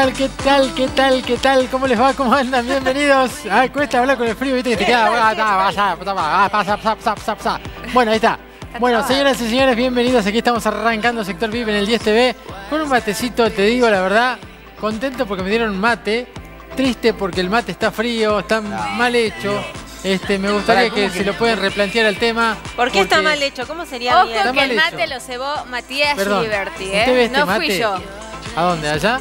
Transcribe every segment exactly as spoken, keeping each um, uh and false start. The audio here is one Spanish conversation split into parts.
tal? ¿Qué tal? ¿Qué tal? ¿Qué tal? ¿Cómo les va? ¿Cómo andan? Bienvenidos. Ay, cuesta hablar con el frío, viste que te queda. Bueno, ahí está. Bueno, señoras y señores, bienvenidos. Aquí estamos arrancando Sector V I P en el diez T V con un matecito, te digo la verdad. Contento porque me dieron mate. Triste porque el mate está frío, está no, mal hecho. Este, me gustaría que, que se lo pueden replantear el tema. ¿Por qué está mal hecho? ¿Cómo sería Ojo bien? que el mate hecho. Lo cebó Matías Giliberti, ¿eh? ¿Usted ve este no mate? fui yo. ¿A dónde? ¿Allá?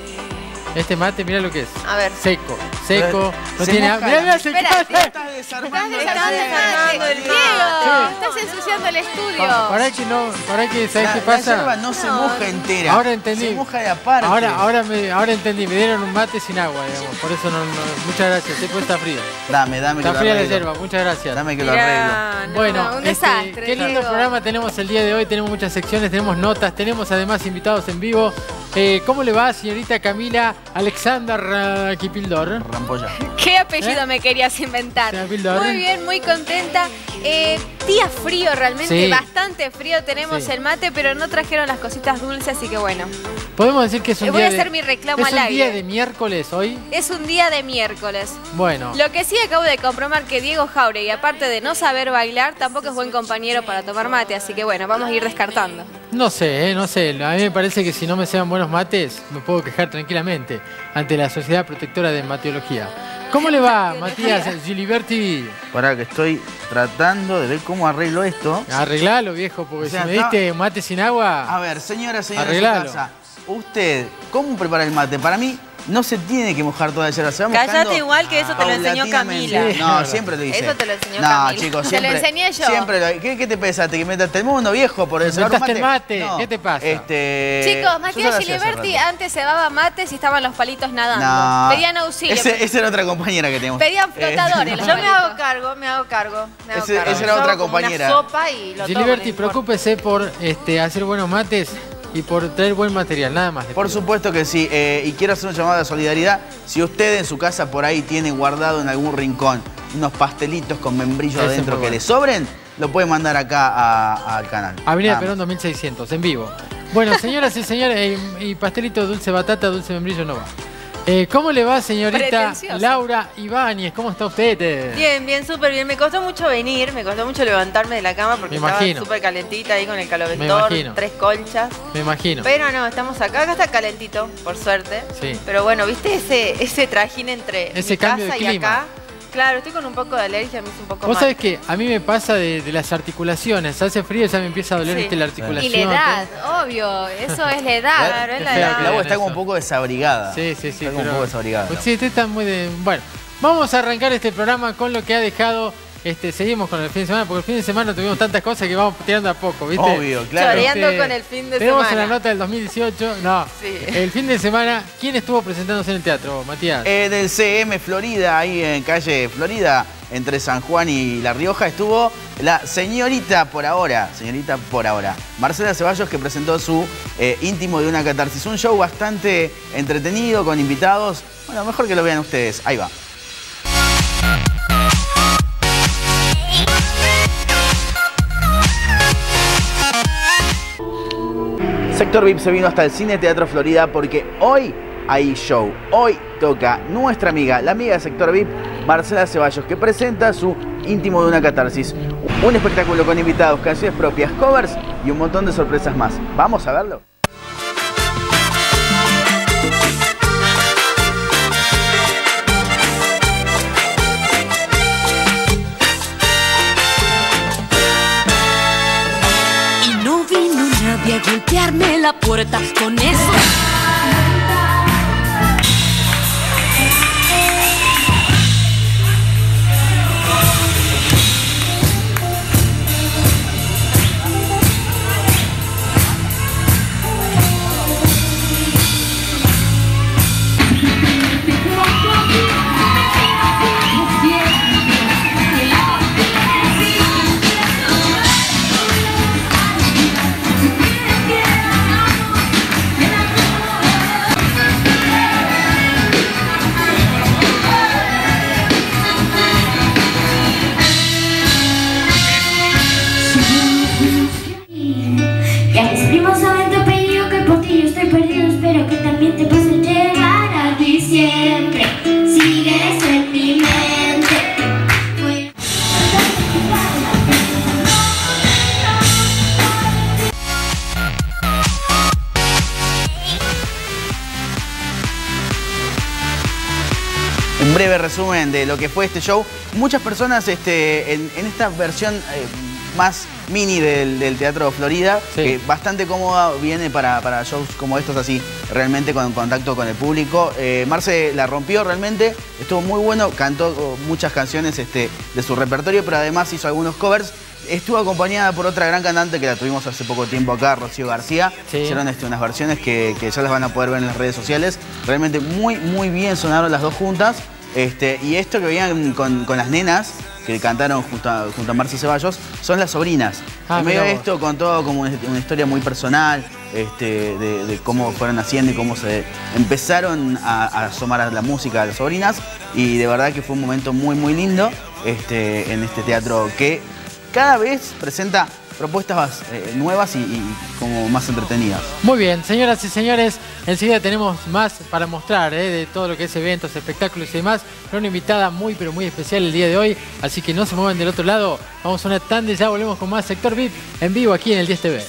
Este mate, mira lo que es. A ver. Seco, seco. No se tiene moja. Mira, mira, se Espera, cae. Estás desarmando, Estás desarmando el Diego. Estás ensuciando el estudio. Para que no, para que, ¿sabes la, qué pasa? La yerba no se moja entera. Ahora entendí. Se moja de aparte. Ahora, ahora, me, ahora entendí. Me dieron un mate sin agua, digamos. Por eso no, no muchas gracias. Después está frío. Dame, dame está que fría lo la arreglo. yerba. Muchas gracias. Dame que lo Mirá, arreglo. no, bueno, no, un este, desastre, qué lindo Diego. programa tenemos el día de hoy. Tenemos muchas secciones, tenemos notas, tenemos además invitados en vivo. Eh, ¿Cómo le va, señorita Camila Alexander uh, Kipildor? Rampolla. ¿Qué apellido ¿Eh? me querías inventar? Kipildor. Muy bien, muy contenta. Eh, día frío, realmente Sí. bastante frío. Tenemos Sí. el mate, pero no trajeron las cositas dulces, así que bueno. Podemos decir que es un Voy día a hacer de, mi reclamo es al un día aire. de miércoles hoy. Es un día de miércoles. Bueno. Lo que sí acabo de comprobar que Diego Jauregui, aparte de no saber bailar, tampoco es buen compañero para tomar mate, así que bueno, vamos a ir descartando. No sé, eh, no sé. A mí me parece que si no me sean buenos mates, me puedo quejar tranquilamente ante la Sociedad Protectora de Mateología. ¿Cómo le va, Matías Giliberti? Pará, que estoy tratando de ver cómo arreglo esto. Arreglalo, viejo, porque O sea, si me acá- diste mate sin agua... A ver, señora, señora de Arreglalo. su casa. Usted, ¿cómo prepara el mate? Para mí, no se tiene que mojar toda la yerba. Se va mojando Cállate igual que eso te lo enseñó paulatinamente. Camila. Sí. No, siempre lo hice. Eso te lo enseñó no, Camila. chicos, Te siempre. lo enseñé yo. Siempre lo, ¿qué, ¿Qué te pensaste? ¿Que inventaste el mundo, viejo? Por eso. Inventaste el mate. ¿Qué te pasa? Este, Chicos, yo Matías ya lo hacía hace Giliberti rato. antes cebaba mates y estaban los palitos nadando. No. Pedían auxilio. Ese- Esa era otra compañera que tenemos. Pedían flotadores. Eh, los Yo me palitos. hago cargo, me hago cargo. Me hago Ese- cargo. esa era Yo otra hago como compañera. Una sopa y lo tomo, Giliberti, no importa. preocúpese por este, hacer buenos mates y por traer buen material, nada más. le Por pido. supuesto que sí. Eh, y quiero hacer un llamado de solidaridad. Si usted en su casa por ahí tiene guardado en algún rincón unos pastelitos con membrillo Ese adentro es que muy le sobren, lo puede mandar acá a- al canal. Avenida Ah, Perón dos mil seiscientos, en vivo. Bueno, señoras y señores, eh, y pastelito dulce batata, dulce membrillo no va. Eh, ¿Cómo le va, señorita Pretencioso. Laura Ibáñez? ¿Cómo está usted? Eh, Bien, bien, súper bien. Me costó mucho venir, me costó mucho levantarme de la cama porque Me estaba imagino. súper calentita ahí con el Me caloventor, imagino. tres colchas. Me imagino. Pero no, estamos acá, acá está calentito, por suerte. Sí. Pero bueno, ¿viste ese, ese trajín entre Ese mi cambio casa de y clima. acá? Claro, estoy con un poco de alergia, me hizo un poco Vos mal. sabés que a mí me pasa de, de las articulaciones. Hace frío y ya me empieza a doler Sí. ¿viste, la Y articulación. la edad, obvio. Eso es la edad. Claro, es Qué la fea edad. que La agua vean está como eso. un poco desabrigada. Sí, sí, sí. Está como un pero- poco desabrigada. Pues sí, usted está muy de... Bueno, vamos a arrancar este programa con lo que ha dejado... Este, seguimos con el fin de semana, porque el fin de semana tuvimos tantas cosas que vamos tirando a poco, ¿viste? Obvio, claro. Choreando Este, con el fin de tenemos semana. en la nota del dos mil dieciocho, no, Sí. el fin de semana, ¿quién estuvo presentándose en el teatro, Matías? Eh, del C M Florida, ahí en calle Florida, entre San Juan y La Rioja, estuvo la señorita por ahora, señorita por ahora, Marcela Ceballos, que presentó su eh, íntimo de una catarsis. Un show bastante entretenido, con invitados. Bueno, mejor que lo vean ustedes. Ahí va. Sector V I P se vino hasta el Cine Teatro Florida porque hoy hay show. Hoy toca nuestra amiga, la amiga de Sector V I P, Marcela Ceballos, que presenta su íntimo de una catarsis. Un espectáculo con invitados, canciones propias, covers y un montón de sorpresas más. ¿Vamos a verlo? Y no vino nadie a golpearme la puerta con eso. breve resumen de lo que fue este show. Muchas personas este, en, en esta versión eh, más mini del, del Teatro Florida, sí. que bastante cómoda, viene para, para shows como estos, así realmente con contacto con el público. Eh, Marce la rompió realmente, estuvo muy bueno, cantó muchas canciones este, de su repertorio, pero además hizo algunos covers. Estuvo acompañada por otra gran cantante que la tuvimos hace poco tiempo acá, Rocío García. Sí. Hicieron este, unas versiones que, que ya las van a poder ver en las redes sociales. Realmente muy, muy bien sonaron las dos juntas. Este, y esto que veían con, con las nenas, que cantaron junto a, junto a Marce Ceballos, son las sobrinas. Ah, en medio de esto contó como una, una historia muy personal, este, de, de cómo fueron haciendo y cómo se empezaron a, a asomar a la música de las sobrinas. Y de verdad que fue un momento muy, muy lindo este, en este teatro que cada vez presenta propuestas eh, nuevas y, y como más entretenidas. Muy bien, señoras y señores, enseguida tenemos más para mostrar eh, de todo lo que es eventos, espectáculos y demás. Con una invitada muy, pero muy especial el día de hoy, así que no se muevan del otro lado. Vamos a una tanda y ya volvemos con más Sector V I P en vivo aquí en el diez T V.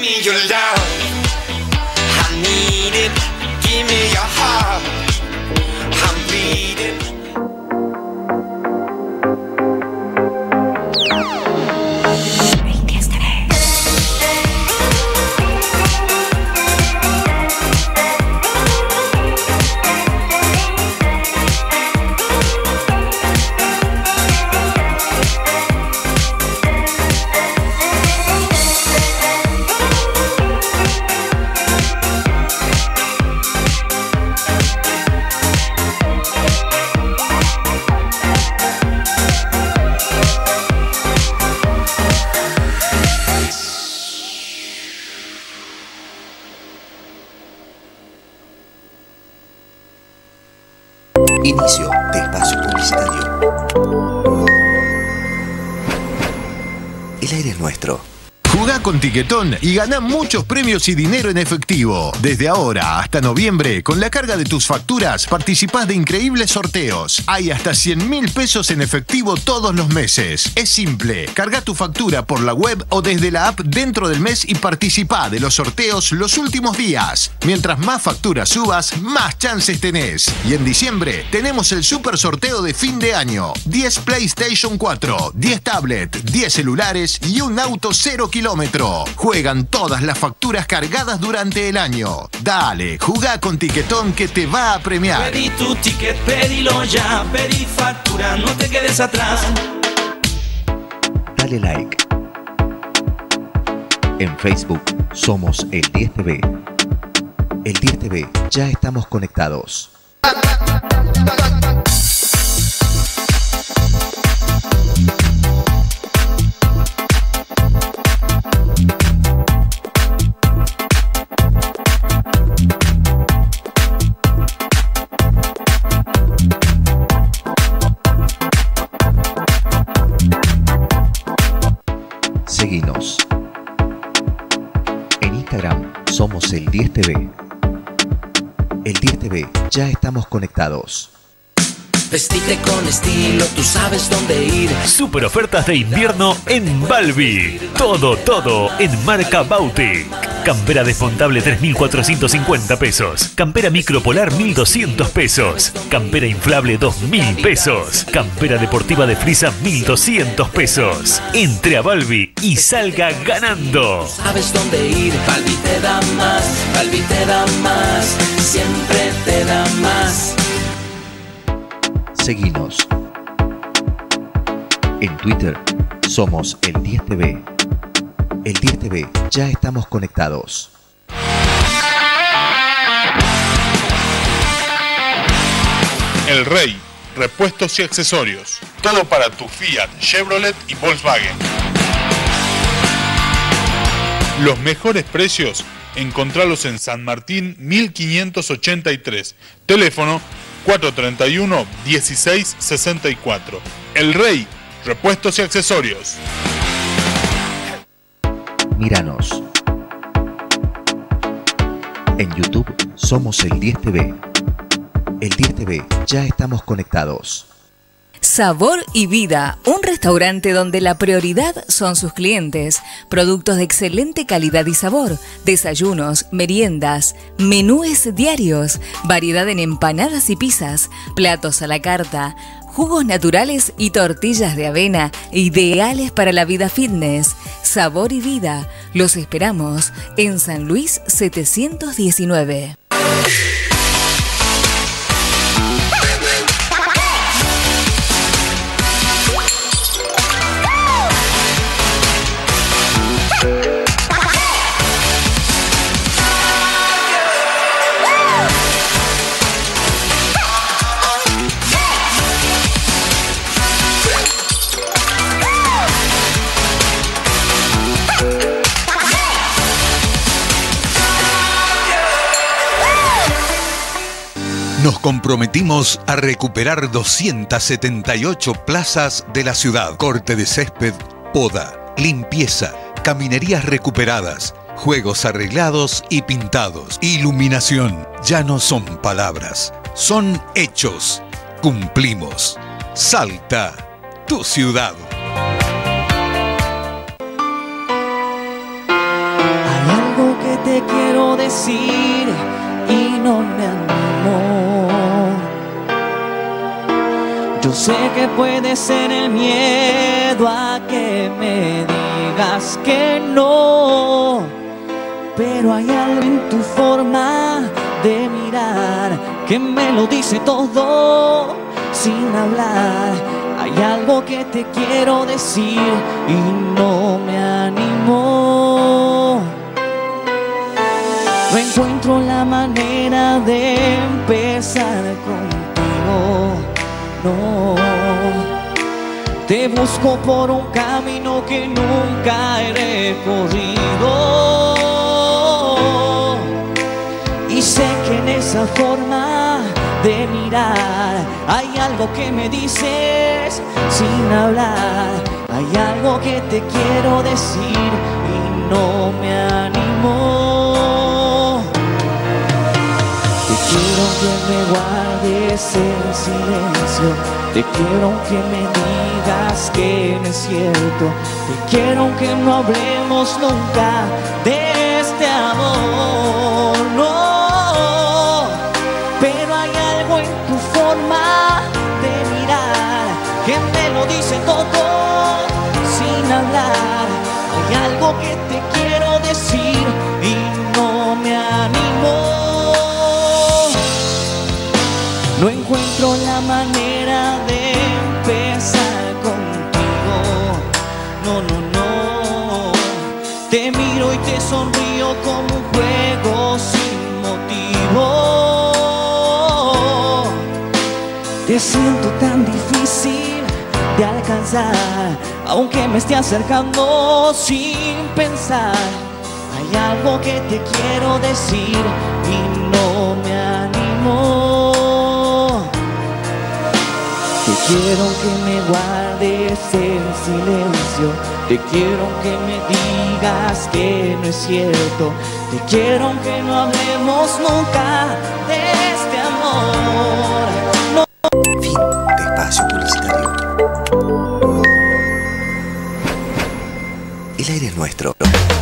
Inicio de espacio publicitario. El aire es nuestro. Jugá con Tiquetón y ganá muchos premios y dinero en efectivo. Desde ahora hasta noviembre, con la carga de tus facturas, participás de increíbles sorteos. Hay hasta cien mil pesos en efectivo todos los meses. Es simple, carga tu factura por la web o desde la app dentro del mes y participá de los sorteos los últimos días. Mientras más facturas subas, más chances tenés. Y en diciembre tenemos el super sorteo de fin de año. diez PlayStation cuatro, diez tablets, diez celulares y un auto cero kilómetros. Juegan todas las facturas cargadas durante el año. Dale, jugá con Tiquetón que te va a premiar. Pedí tu ticket, pedilo ya, pedí factura, no te quedes atrás. Dale like. En Facebook somos el diez T V. El diez T V, ya estamos conectados. Seguinos. En Instagram somos el diez T V. El diez T V, ya estamos conectados. Vestite con estilo, tú sabes dónde ir. Super ofertas de invierno en Balbi. Todo, todo en marca Bautic. Campera desmontable tres mil cuatrocientos cincuenta pesos. Campera micropolar mil doscientos pesos. Campera inflable dos mil pesos. Campera deportiva de frisa mil doscientos pesos. Entre a Balbi y salga ganando. Sabes dónde ir. Balbi te da más. Balbi te da más. Siempre te da más. Seguinos. En Twitter somos el diez T V. El diez T V, ya estamos conectados. El Rey, repuestos y accesorios. Todo para tu Fiat, Chevrolet y Volkswagen. Los mejores precios, encontralos en San Martín mil quinientos ochenta y tres. Teléfono cuatro treinta y uno, dieciséis sesenta y cuatro. El Rey, repuestos y accesorios. Míranos. En YouTube somos el diez T V. El diez T V, ya estamos conectados. Sabor y Vida, un restaurante donde la prioridad son sus clientes. Productos de excelente calidad y sabor, desayunos, meriendas, menúes diarios, variedad en empanadas y pizzas, platos a la carta, jugos naturales y tortillas de avena, ideales para la vida fitness. Sabor y Vida, los esperamos en San Luis setecientos diecinueve. Nos comprometimos a recuperar doscientas setenta y ocho plazas de la ciudad. Corte de césped, poda, limpieza, caminerías recuperadas, juegos arreglados y pintados. Iluminación. Ya no son palabras, son hechos. Cumplimos. Salta, tu ciudad. Hay algo que te quiero decir y no me animo. Yo sé que puede ser el miedo a que me digas que no, pero hay algo en tu forma de mirar que me lo dice todo sin hablar. Hay algo que te quiero decir y no me animo. No encuentro la manera de empezar contigo, no. Te busco por un camino que nunca he recorrido, y sé que en esa forma de mirar hay algo que me dices sin hablar. Hay algo que te quiero decir y no me animo. Quiero que me guardes el silencio, te quiero que me digas que no es cierto, te quiero que no hablemos nunca de este amor, no. Pero hay algo en tu forma de mirar que me lo dice todo sin hablar. Hay algo que te quiero decir y no me animo. No encuentro la manera de empezar contigo, no, no, no. Te miro y te sonrío como un juego sin motivo. Te siento tan difícil de alcanzar, aunque me esté acercando sin pensar. Hay algo que te quiero decir y no me animo. Te quiero que me guardes el silencio, te quiero que me digas que no es cierto, te quiero que no hablemos nunca de este amor, no. Fin de espacio publicitario. El aire es nuestro.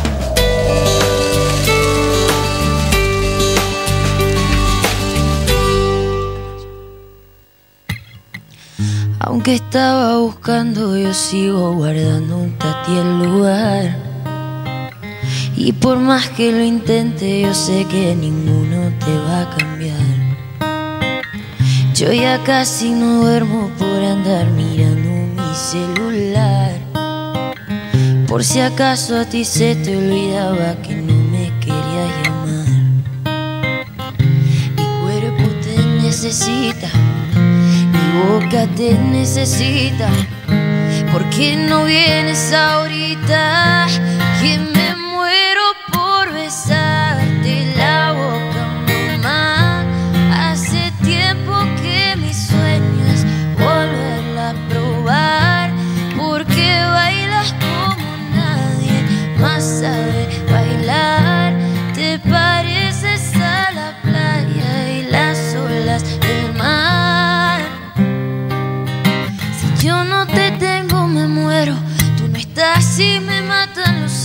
Aunque estaba buscando, yo sigo guardando un tati el lugar. Y por más que lo intente, yo sé que ninguno te va a cambiar. Yo ya casi no duermo por andar mirando mi celular. Por si acaso a ti se te olvidaba que no me querías llamar. Mi cuerpo te necesita, mi boca te necesita. ¿Por qué no vienes ahorita? Que me muero por besarte la boca, mamá. Hace tiempo que mi sueño es volverla a probar. Porque bailas como nadie más sabe bailar. Te pareces a la playa y las olas del mar.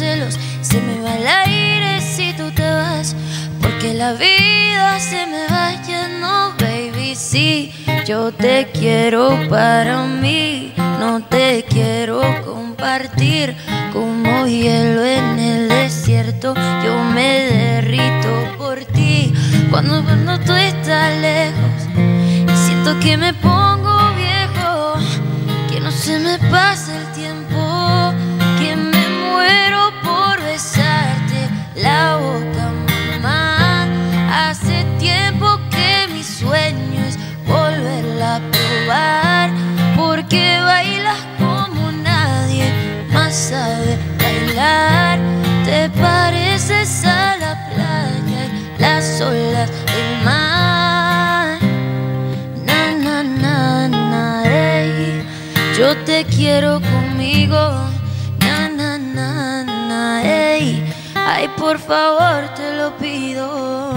celos, se me va el aire si tú te vas, porque la vida se me va yendo, baby. Sí, yo te quiero para mí, no te quiero compartir. Como hielo en el desierto, yo me derrito por ti. Cuando, cuando tú estás lejos, siento que me pongo viejo, que no se me pasa el tiempo, que me muero por besarte la boca, mamá. Hace tiempo que mi sueño es volverla a probar, porque bailas como nadie más sabe bailar. Te pareces a la playa y las olas del mar. Na, na, na, na, ey. Yo te quiero conmigo. Na, na, na, na, ey. Ay, por favor, te lo pido.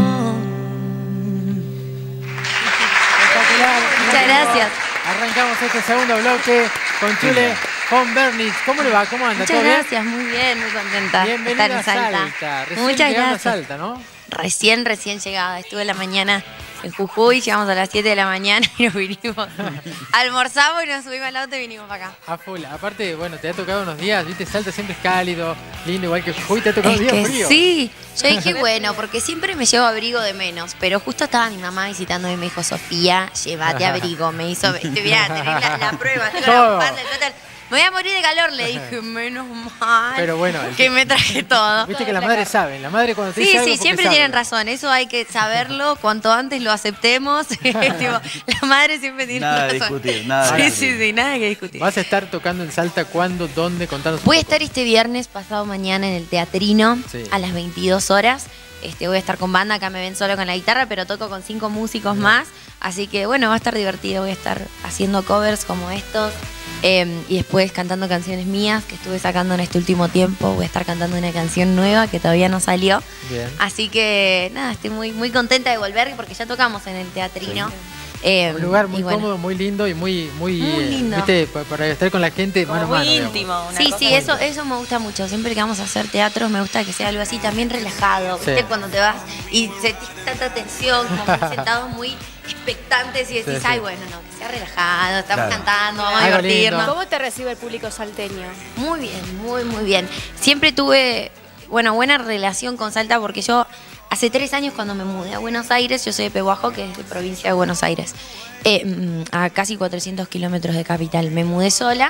Muchas gracias. Arrancamos este segundo bloque con Chule von Bernitz. ¿Cómo le va? ¿Cómo anda? Muchas ¿Todo bien? gracias, muy bien, muy contenta de Bienvenida estar en Salta. a Salta. Recién Muchas llegando gracias. a Salta, ¿no? Recién, recién llegada. Estuve en la mañana en Jujuy, llegamos a las siete de la mañana y nos vinimos. Almorzamos y nos subimos al auto y vinimos para acá. A full. Aparte, bueno, te ha tocado unos días, viste, Salta siempre es cálido, lindo, igual que Jujuy, te ha tocado Es un día que frío. sí, yo dije, bueno, porque siempre me llevo abrigo de menos, pero justo estaba mi mamá visitando y me dijo, Sofía, llévate abrigo. Me hizo, mirá, tenés la, la prueba, tengo la Todo. bufanda, el suéter. Me voy a morir de calor, le dije, menos mal Pero bueno, el- que me traje todo. Viste que las madres saben, la madre cuando te Sí, dice algo sí, porque siempre sabe. tienen razón, eso hay que saberlo, cuanto antes lo aceptemos. Tipo, la madre siempre tiene Nada de razón. discutir, nada de Sí, discutir. sí, sí, nada que discutir. ¿Vas a estar tocando en Salta cuándo, dónde? Contanos un Voy a poco. estar este viernes, pasado mañana, en el Teatrino, Sí. a las veintidós horas. Este, voy a estar con banda, acá me ven solo con la guitarra, pero toco con cinco músicos más. Así que bueno, va a estar divertido, voy a estar haciendo covers como estos. eh, y después cantando canciones mías que estuve sacando en este último tiempo. Voy a estar cantando una canción nueva que todavía no salió. Bien. Así que nada, estoy muy, muy contenta de volver porque ya tocamos en el Teatrino. Eh, Un lugar muy y bueno. cómodo, muy lindo y muy, muy, Muy eh, lindo. viste, pa- para estar con la gente mano a mano. digamos. Sí, sí, eso, eso me gusta mucho. Siempre que vamos a hacer teatros me gusta que sea algo así también relajado. Sí. ¿Viste? Cuando te vas y sentís tanta tensión, como muy sentados muy expectantes y decís, Sí, sí. ay, bueno, no, que sea relajado, estamos Claro. cantando, vamos a Algo divertirnos. lindo. ¿Cómo te recibe el público salteño? Muy bien, muy, muy bien. Siempre tuve, bueno, buena relación con Salta porque yo hace tres años cuando me mudé a Buenos Aires, yo soy de Pehuajó, que es de provincia de Buenos Aires, eh, mm, a casi cuatrocientos kilómetros de capital. Me mudé sola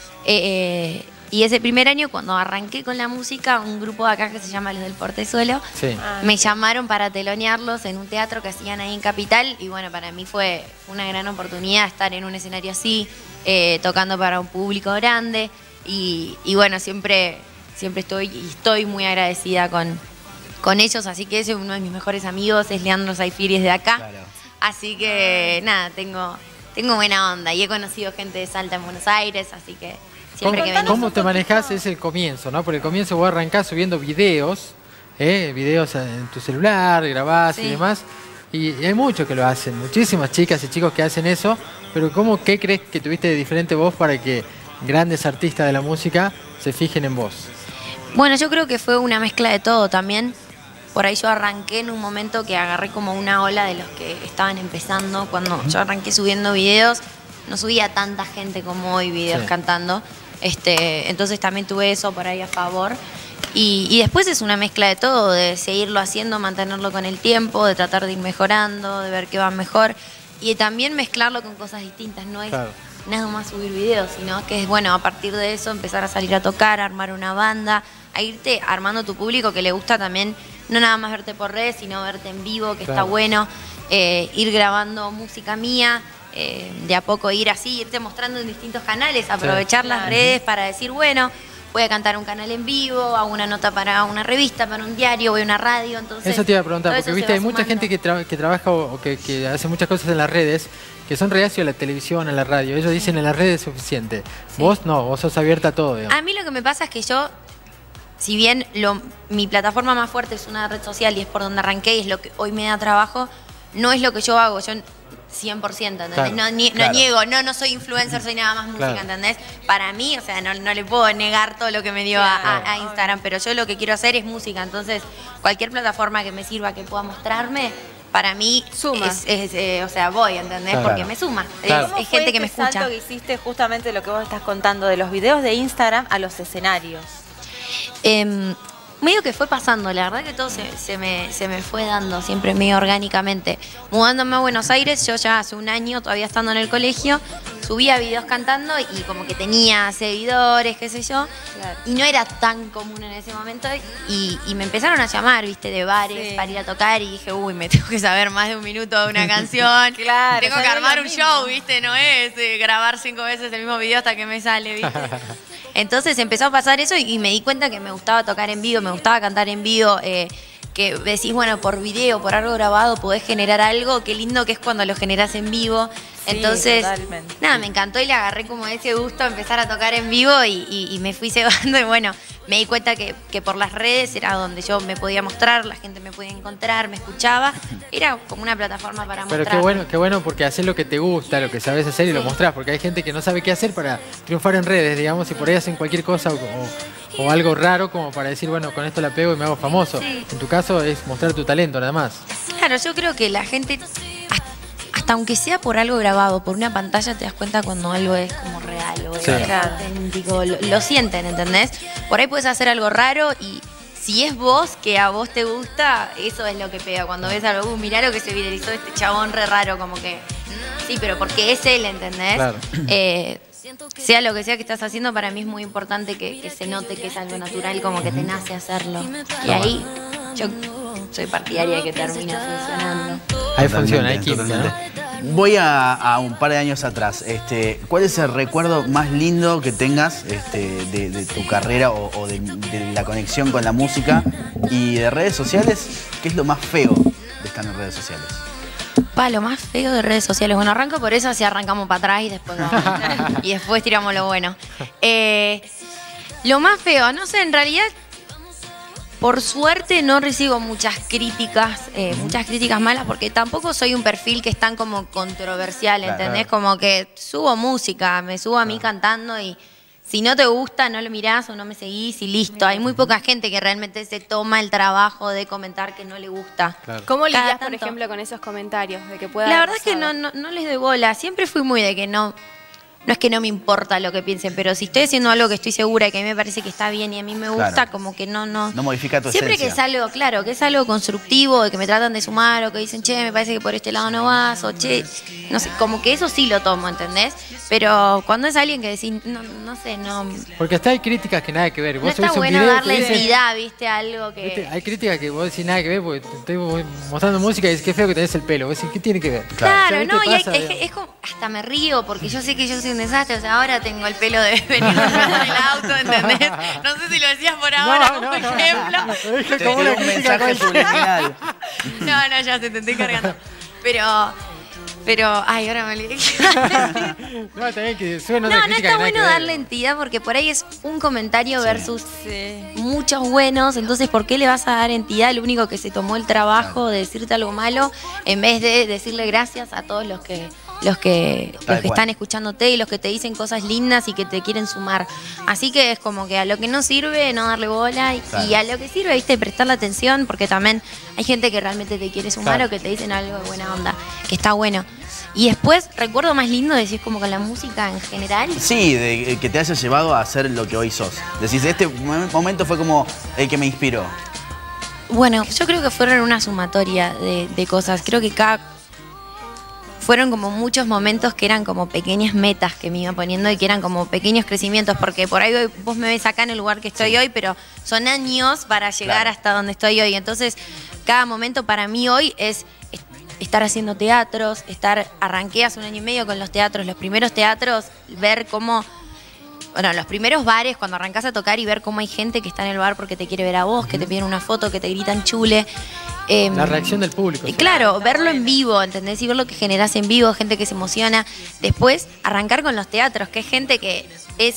eh, y ese primer año cuando arranqué con la música, un grupo de acá que se llama Los del Portezuelo, Sí. me llamaron para telonearlos en un teatro que hacían ahí en Capital y bueno, para mí fue una gran oportunidad estar en un escenario así, eh, tocando para un público grande y, y bueno, siempre, siempre estoy y estoy muy agradecida con, con ellos, así que ese es uno de mis mejores amigos, es Leandro Saifiris de acá, así que nada, tengo, tengo buena onda y he conocido gente de Salta en Buenos Aires, así que siempre que ¿Cómo, vengo. cómo te manejás? Es el comienzo, ¿no? Porque el comienzo vos arrancás subiendo videos, ¿eh? videos en tu celular, grabás y Sí. demás. Y hay muchos que lo hacen, muchísimas chicas y chicos que hacen eso. Pero ¿cómo, qué crees que tuviste de diferente vos para que grandes artistas de la música se fijen en vos? Bueno, yo creo que fue una mezcla de todo también. Por ahí yo arranqué en un momento que agarré como una ola de los que estaban empezando. Cuando yo arranqué subiendo videos, no subía tanta gente como hoy videos Sí. cantando. Este, entonces también tuve eso por ahí a favor. Y, y después es una mezcla de todo, de seguirlo haciendo, mantenerlo con el tiempo, de tratar de ir mejorando, de ver qué va mejor. Y de también mezclarlo con cosas distintas. No es Claro. nada más subir videos, sino que es bueno a partir de eso empezar a salir a tocar, a armar una banda, a irte armando tu público que le gusta también, no nada más verte por redes, sino verte en vivo, que está Claro. bueno, eh, ir grabando música mía, eh, de a poco ir así, irte mostrando en distintos canales, aprovechar las Claro. redes para decir, bueno, voy a cantar un canal en vivo, hago una nota para una revista, para un diario, voy a una radio, entonces... Eso te iba a preguntar, todo porque eso se viste, va hay mucha sumando. gente que, tra- que trabaja o, o que, que hace muchas cosas en las redes, que son reacios a la televisión, a la radio. Ellos dicen en las redes es suficiente. Vos no, vos sos abierta a todo, digamos. A mí lo que me pasa es que yo, si bien lo, mi plataforma más fuerte es una red social y es por donde arranqué y es lo que hoy me da trabajo, no es lo que yo hago. Yo cien por ciento, ¿entendés? Claro, no, ni- claro. no niego, no, no soy influencer, soy nada más música, Claro. ¿entendés? Para mí, o sea, no, no le puedo negar todo lo que me dio a- a, a Instagram, pero yo lo que quiero hacer es música, entonces cualquier plataforma que me sirva, que pueda mostrarme, para mí Suma. es, es, eh, o sea, voy, ¿entendés? Claro. Porque me suma, Claro. es, ¿Cómo es fue gente que me este escucha. salto que hiciste justamente lo que vos estás contando de los videos de Instagram a los escenarios? Em, medio que fue pasando, la verdad que todo se, se me, se me fue dando siempre medio orgánicamente. Mudándome a Buenos Aires, yo ya hace un año, todavía estando en el colegio, subía videos cantando y como que tenía seguidores, qué sé yo, y no era tan común en ese momento y, y me empezaron a llamar, viste, de bares Sí. para ir a tocar y dije, uy, me tengo que saber más de un minuto de una canción, Claro, tengo que saber armar lo un mismo. show, viste, no es eh, grabar cinco veces el mismo video hasta que me sale, viste. Entonces empezó a pasar eso y, y me di cuenta que me gustaba tocar en vivo, me gustaba cantar en vivo, eh, que decís, bueno, por video, por algo grabado podés generar algo, qué lindo que es cuando lo generás en vivo. Sí, Entonces, totalmente. nada, me encantó y le agarré como ese gusto a empezar a tocar en vivo y, y- y me fui cebando y bueno, me di cuenta que, que por las redes era donde yo me podía mostrar, la gente me podía encontrar, me escuchaba, era como una plataforma para Pero mostrar. qué bueno, qué bueno porque haces lo que te gusta, lo que sabes hacer y lo mostrás, porque hay gente que no sabe qué hacer para triunfar en redes, digamos, y por ahí hacen cualquier cosa o, o- o algo raro como para decir, bueno, con esto la pego y me hago famoso. Sí. En tu caso es mostrar tu talento nada más. Claro, yo creo que la gente, hasta, hasta aunque sea por algo grabado, por una pantalla, te das cuenta cuando algo es como real o Sí. es auténtico, lo, lo sienten, ¿entendés? Por ahí puedes hacer algo raro y si es vos, que a vos te gusta, eso es lo que pega. Cuando ves algo, uh, mirá lo que se viralizó este chabón re raro, como que, sí, pero porque es él, ¿entendés? Claro. Eh, sea lo que sea que estás haciendo, para mí es muy importante que, que se note que es algo natural, como que te nace hacerlo. Y ahí yo soy partidaria de que termina funcionando. Ahí funciona, hay Totalmente, química, ¿no? totalmente. Voy a, a un par de años atrás. Este, ¿cuál es el recuerdo más lindo que tengas este, de, de tu carrera o, o de, de la conexión con la música? Y de redes sociales, ¿qué es lo más feo de estar en redes sociales? Pa, lo más feo de redes sociales. Bueno, arranco por eso, así arrancamos para atrás y después vamos. Y después tiramos lo bueno. Eh, lo más feo, no sé, en realidad, por suerte no recibo muchas críticas, eh, muchas críticas malas, porque tampoco soy un perfil que es tan como controversial, Claro. ¿entendés? Como que subo música, me subo a mí cantando y si no te gusta, no lo mirás o no me seguís y listo. Hay muy poca gente que realmente se toma el trabajo de comentar que no le gusta. ¿Cómo Cada lidias, por tanto. ejemplo, con esos comentarios? De que pueda La haber verdad es que pasado? no, no, no les doy bola. Siempre fui muy de que no. No es que no me importa lo que piensen, pero si estoy haciendo algo que estoy segura y que a mí me parece que está bien y a mí me gusta, Claro. como que no, no. No modifica tu Siempre que esencia. es algo, claro, que es algo constructivo, de que me tratan de sumar o que dicen, che, me parece que por este lado no vas, o che, no sé, como que eso sí lo tomo, ¿entendés? Pero cuando es alguien que decís, no, no sé, no. Porque hasta hay críticas que nada que ver. No Vos está subís un bueno video darle que dice- entidad, ¿viste? A algo que. ¿viste? Hay críticas que vos decís nada que ver porque te estoy mostrando música y dices qué feo que tenés el pelo. Vos decís, ¿qué tiene que ver? Claro, O sea, no, ¿viste? y hay- Pasa, es, digamos. es como, hasta me río porque yo sé que yo soy un desastre, o sea, ahora tengo el pelo de venir de el auto, ¿entendés? No sé si lo decías por ahora, No, no, por no, ejemplo. no, lo dije Te como tiró una un crítica mensaje cualquiera. subliminal. No, no, ya se te estoy cargando. Pero, pero, ay, ahora me olvidé. No, también que suena No, otra no crítica está que nada bueno que ver. darle entidad porque por ahí es un comentario versus muchos buenos. Entonces, ¿por qué le vas a dar entidad al único que se tomó el trabajo de decirte algo malo en vez de decirle gracias a todos los que los que los Tal que cual. están escuchándote y los que te dicen cosas lindas y que te quieren sumar? Así que es como que a lo que no sirve no darle bola y, Claro. y a lo que sirve, viste, prestarle atención porque también hay gente que realmente te quiere sumar Claro. o que te dicen algo de buena onda, que está bueno. Y después, recuerdo más lindo, decís como con la música en general. Sí, de que te haya llevado a hacer lo que hoy sos. Decís, este mom- momento fue como el que me inspiró. Bueno, yo creo que fueron una sumatoria de, de cosas. Creo que cada... Fueron como muchos momentos que eran como pequeñas metas que me iba poniendo y que eran como pequeños crecimientos, porque por ahí hoy- vos me ves acá en el lugar que estoy hoy, pero son años para llegar Claro. hasta donde estoy hoy. Entonces, cada momento para mí hoy es es- estar haciendo teatros, estar, arranqué hace un año y medio con los teatros, los primeros teatros, ver cómo... Bueno, los primeros bares, cuando arrancás a tocar y ver cómo hay gente que está en el bar porque te quiere ver a vos, que te piden una foto, que te gritan chule. Eh, La reacción del público. y claro, verlo en vivo, ¿entendés? Y ver lo que generás en vivo, gente que se emociona. Después, arrancar con los teatros, que es gente que es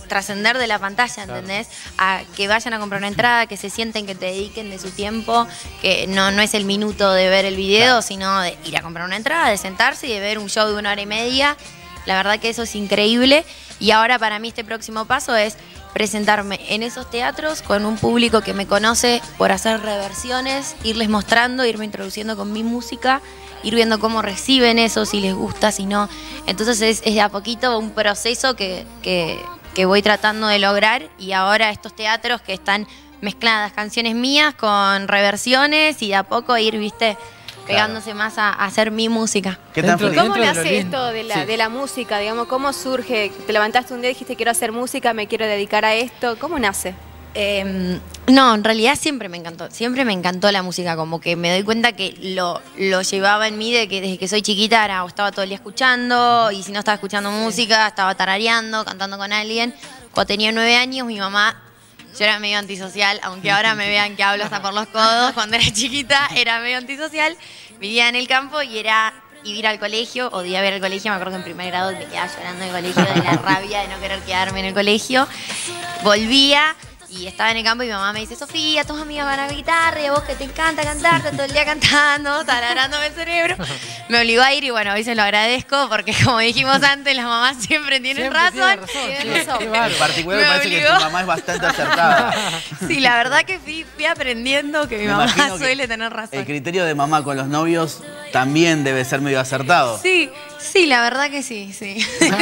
trascender de la pantalla, ¿entendés? A que vayan a comprar una entrada, que se sienten, que te dediquen de su tiempo, que no, no es el minuto de ver el video, claro, sino de ir a comprar una entrada, de sentarse y de ver un show de una hora y media. La verdad que eso es increíble. Y ahora para mí este próximo paso es presentarme en esos teatros con un público que me conoce por hacer reversiones, irles mostrando, irme introduciendo con mi música, ir viendo cómo reciben eso, si les gusta, si no. Entonces es, es de a poquito un proceso que, que, que voy tratando de lograr, y ahora estos teatros que están mezcladas canciones mías con reversiones y de a poco ir, viste, pegándose más a, a hacer mi música. ¿Qué tan feliz? ¿Cómo nace esto de la, sí. de la música? Digamos, ¿cómo surge? Te levantaste un día y dijiste quiero hacer música, me quiero dedicar a esto. ¿Cómo nace? Eh, no, en realidad siempre me encantó, siempre me encantó la música, como que me doy cuenta que lo, lo llevaba en mí de que desde que soy chiquita era, o estaba todo el día escuchando, y si no estaba escuchando música, estaba tarareando, cantando con alguien. Cuando tenía nueve años, mi mamá, yo era medio antisocial, aunque ahora me vean que hablo hasta por los codos, cuando era chiquita era medio antisocial, vivía en el campo y era ir al colegio, odiaba ir al colegio, me acuerdo que en primer grado me quedaba llorando en el colegio de la rabia de no querer quedarme en el colegio. Volvía y estaba en el campo y mi mamá me dice, Sofía, tus amigas van a la guitarra y a vos que te encanta cantar, estás todo el día cantando, talarándome el cerebro. Me obligó a ir y bueno, hoy se lo agradezco porque como dijimos antes, las mamás siempre tienen Siempre razón. tiene razón, Tienen razón. En particular me, Me parece obligó. que tu mamá es bastante acertada. Sí, la verdad que fui, fui aprendiendo que mi Me mamá imagino que suele tener razón. El criterio de mamá con los novios también debe ser medio acertado. Sí, sí, la verdad que sí, sí.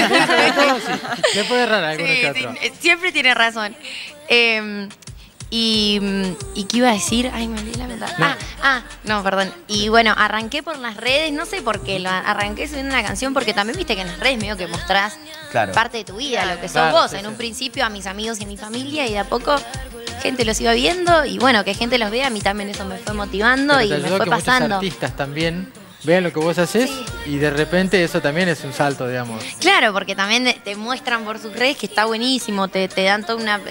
Después de rara alguno Sí, que sí, otro. siempre tiene razón. Eh, y, ¿Y qué iba a decir? Ay, me olvidé la verdad. No. Ah, ah, no, perdón. Y bueno, arranqué por las redes, no sé por qué, lo arranqué subiendo una canción porque también viste que en las redes medio que mostrás Claro. parte de tu vida, lo que sos Claro, vos. sí, en sí. un principio a mis amigos y a mi familia y de a poco gente los iba viendo y bueno, que gente los vea, a mí también eso me fue motivando Pero y te me ayudó fue que muchos pasando. artistas también vean lo que vos haces y de repente eso también es un salto, digamos. Claro, porque también te muestran por sus redes que está buenísimo, te, te dan toda una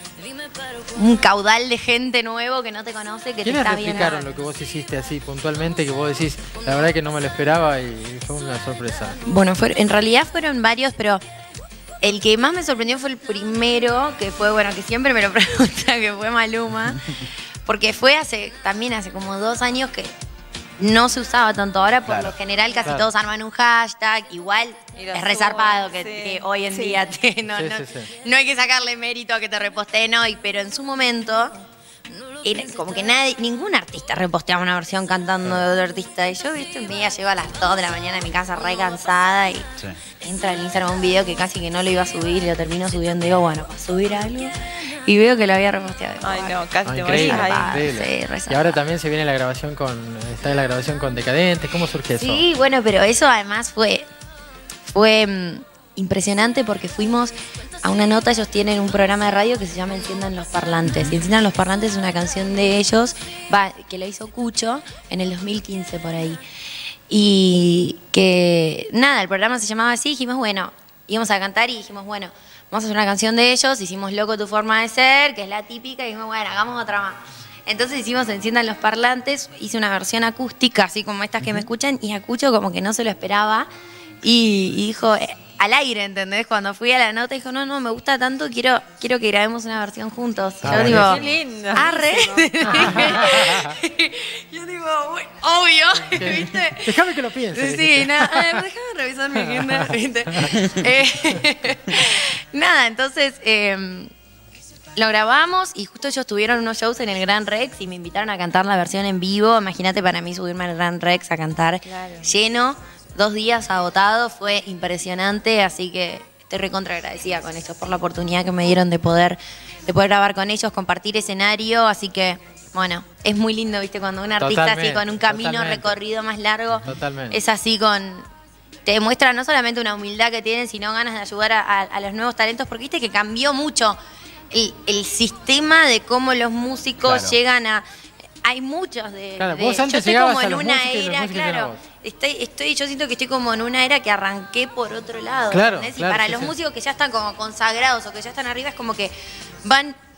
un caudal de gente nuevo que no te conoce, que te ¿Quiénes está viendo. replicaron lo que vos hiciste así puntualmente, que vos decís, la verdad que no me lo esperaba y fue una sorpresa? Bueno, fue, en realidad fueron varios, pero el que más me sorprendió fue el primero, que fue, bueno, que siempre me lo pregunta, que fue Maluma, porque fue hace también hace como dos años que no se usaba tanto. Ahora, por Claro. lo general, casi Claro. todos arman un hashtag. Igual Y lo es suben, resarpado que, sí. que hoy en Sí. día te- no, Sí, no, sí, sí. no hay que sacarle mérito a que te reposteen hoy, pero en su momento, era como que nadie, ningún artista reposteaba una versión cantando de otro artista. Y yo, viste, un día llego a las dos de la mañana a mi casa re cansada y Sí. entra en Instagram un video que casi que no lo iba a subir y lo termino subiendo. Digo, bueno, para subir algo. Y veo que lo había reposteado. Ay, no, casi Ah, te increíble, morís ahí. increíble. Sí, re Y ahora también se viene la grabación con, está en la grabación con Decadentes, ¿cómo surge eso? Sí, bueno, pero eso además fue, fue mm, impresionante porque fuimos a una nota, ellos tienen un programa de radio que se llama Enciendan los Parlantes. Y Enciendan los Parlantes es una canción de ellos, va, que la hizo Cucho en el dos mil quince por ahí. Y que nada, el programa se llamaba así, dijimos, bueno, íbamos a cantar y dijimos, bueno, vamos a hacer una canción de ellos, hicimos Loco tu forma de ser, que es la típica, y dijimos, bueno, hagamos otra más. Entonces hicimos Enciendan los Parlantes, hice una versión acústica, así como estas que me escuchan, y a Cucho como que no se lo esperaba, y, y dijo, eh, al aire, ¿entendés? Cuando fui a la nota, dijo, no, no, me gusta tanto, quiero, quiero que grabemos una versión juntos. Y Ah, yo digo, Qué lindo. arre. Yo digo, "Bueno, obvio, ¿viste? Déjame que lo piense. Sí, nada, a ver, déjame revisar mi agenda. ¿viste? Eh, nada, entonces eh, lo grabamos y justo ellos tuvieron unos shows en el Gran Rex y me invitaron a cantar la versión en vivo. Imagínate para mí subirme al Gran Rex a cantar Claro. lleno, dos días agotado, fue impresionante, así que estoy recontra agradecida con ellos por la oportunidad que me dieron de poder, de poder grabar con ellos, compartir escenario, así que bueno, es muy lindo, viste, cuando un artista así Totalmente, con un camino totalmente. recorrido más largo, Totalmente. es así con... Te demuestra no solamente una humildad que tienen, sino ganas de ayudar a, a- a los nuevos talentos, porque viste que cambió mucho el, el sistema de cómo los músicos Claro. llegan a... Hay muchos de... Claro, de- vos yo antes estoy llegabas como a en los una músicos y los era, músicos eran claro. vos. Estoy, estoy, yo siento que estoy como en una era que arranqué por otro lado. Claro, ¿entendés? claro, y para sí, los sí. músicos que ya están como consagrados o que ya están arriba, es como que van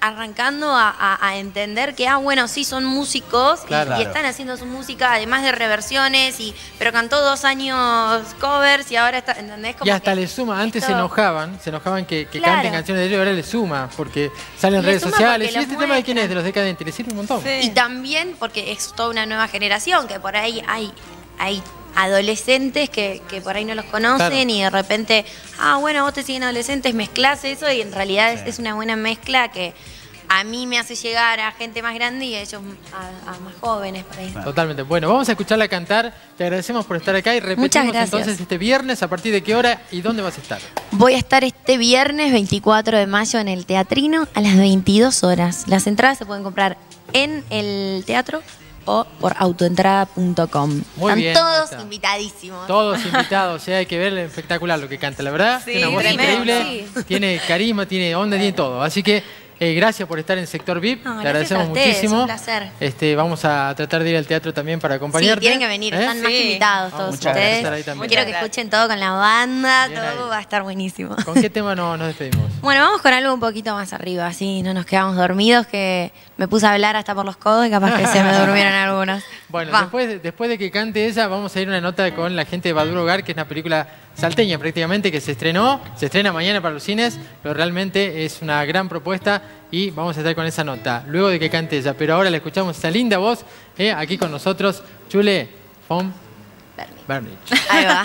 arrancando a, a, a entender que, ah, bueno, sí, son músicos claro. y, y están haciendo su música, además de reversiones, y pero cantó dos años covers y ahora está, ¿entendés? Como y hasta que le suma, antes esto... se enojaban, se enojaban que, que Claro. canten canciones de ellos, ahora le suma, porque salen en Le redes suma sociales. porque ¿Y este los tema de quién muestran. es? De los Decadentes, le sirve un montón. Y también porque es toda una nueva generación, que por ahí hay, hay adolescentes que, que por ahí no los conocen Claro. y de repente, ah, bueno, vos te siguen adolescentes, mezclás eso y en realidad es, es una buena mezcla que a mí me hace llegar a gente más grande y a ellos a, a más jóvenes por ahí. Totalmente. Bueno, vamos a escucharla cantar. Te agradecemos por estar acá y repetimos Muchas gracias. entonces este viernes a partir de qué hora y dónde vas a estar. Voy a estar este viernes veinticuatro de mayo en el Teatrino a las veintidós horas. Las entradas se pueden comprar en el teatro o por autoentrada punto com. Muy Están bien, todos ahí está. invitadísimos. Todos invitados, o sea, hay que ver espectacular lo que canta, la verdad. Sí, tiene una voz tremendo, increíble, sí. tiene carisma, tiene onda, tiene todo. Así que eh, gracias por estar en Sector V I P, No, te gracias agradecemos a ustedes, muchísimo. un placer. Este, vamos a tratar de ir al teatro también para acompañarte. Sí, tienen que venir, ¿Eh? están más que invitados todos muchas gracias por ustedes. estar ahí también. Quiero que escuchen todo con la banda, Bien todo ahí. va a estar buenísimo. ¿Con qué tema no- nos despedimos? Bueno, vamos con algo un poquito más arriba, así no nos quedamos dormidos, que me puse a hablar hasta por los codos y capaz que se me durmieron algunos. Bueno, Va. después, después de que cante ella, vamos a ir a una nota con la gente de Baduro Hogar, que es una película salteña prácticamente, que se estrenó, se estrena mañana para los cines, pero realmente es una gran propuesta y vamos a estar con esa nota, luego de que cante ella. Pero ahora le escuchamos esa linda voz, eh, aquí con nosotros, Chule von Bernich. Ahí va.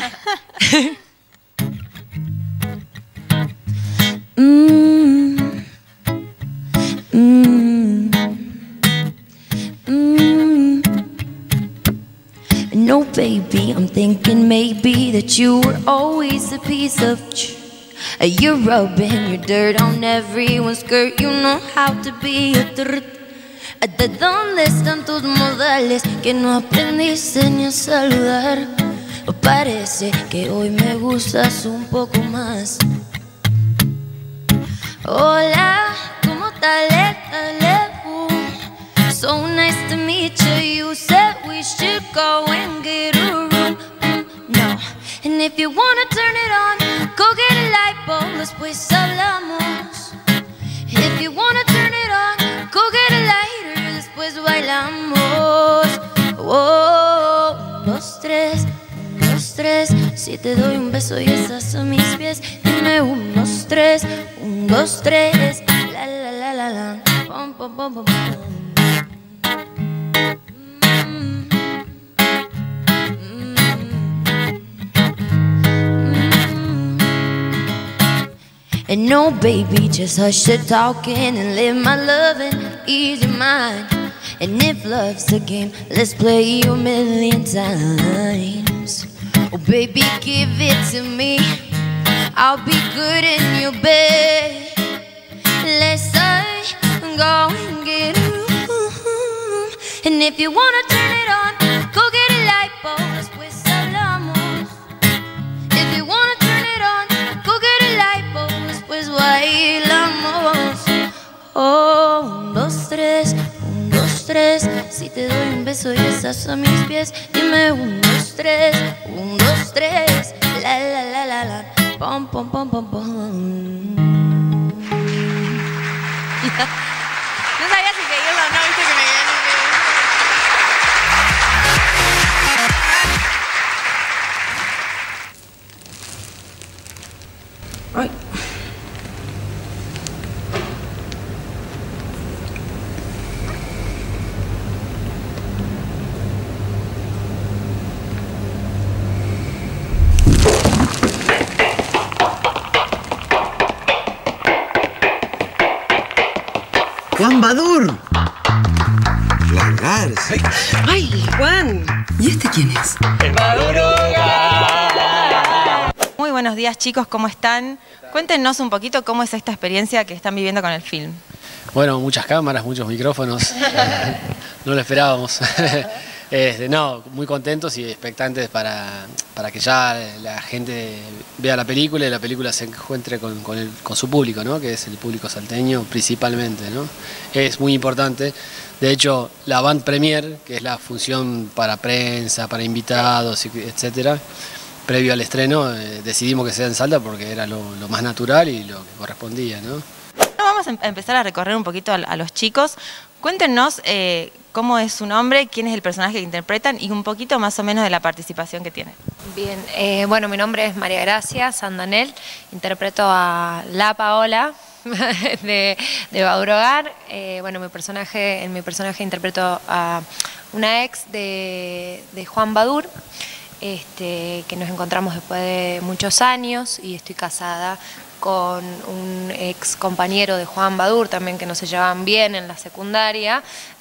Mm. Mm. Mm. No, baby, I'm thinking maybe that you were always a piece of ch. You're rubbing your dirt on everyone's skirt. You know how to be a dirt. ¿De dónde están tus modales que no aprendiste ni a saludar? Parece que hoy me gustas un poco más. Hola, ¿cómo tal? So nice to meet you. You said we should go and get a room. Mm, no, and if you wanna turn it on, go get a light bulb, después hablamos. If you wanna turn it on, go get a lighter, después bailamos. Oh, un, dos, tres, un, dos, tres. Si te doy un beso y estás a mis pies, dime un, dos, tres, un, dos, tres. La la la la la, pom pom pom pom pom. And no, baby, just hush the talking and let my loving ease your mind. And if love's a game, let's play you a million times. Oh, baby, give it to me. I'll be good in your bed. Let's go and get a room. And if you wanna turn it on, go get a light bulb, después hablamos. If you wanna turn it on, go get a light bulb, después bailamos. Oh, un, dos, tres, un, dos, tres. Si te doy un beso y estás a mis pies, dime un, dos, tres, un, dos, tres. La la la la la, pom pom pom pom pom. No sabía si seguirlo o no, viste que me quedé. Ay. Juan Badur. La Garza. Ay, Juan. ¿Y este quién es? El Muy buenos días, chicos, ¿cómo están? Cuéntenos un poquito cómo es esta experiencia que están viviendo con el film. Bueno, muchas cámaras, muchos micrófonos. No lo esperábamos. Este, no, muy contentos y expectantes para, para que ya la gente vea la película y la película se encuentre con, con, el, con su público, ¿no? Que es el público salteño principalmente, ¿no? Es muy importante. De hecho, la Band Premier, que es la función para prensa, para invitados, etcétera, previo al estreno, eh, decidimos que sea en Salta porque era lo, lo más natural y lo que correspondía, ¿no? Nos vamos a empezar a recorrer un poquito a, a los chicos. Cuéntenos eh, cómo es su nombre, quién es el personaje que interpretan y un poquito más o menos de la participación que tienen. Bien, eh, bueno, mi nombre es María Gracia Sandanel, interpreto a La Paola de, de Badur Hogar. Eh, bueno, mi personaje, en mi personaje interpreto a una ex de, de Juan Badur, este, que nos encontramos después de muchos años y estoy casada con un ex compañero de Juan Badur también, que no se llevaban bien en la secundaria.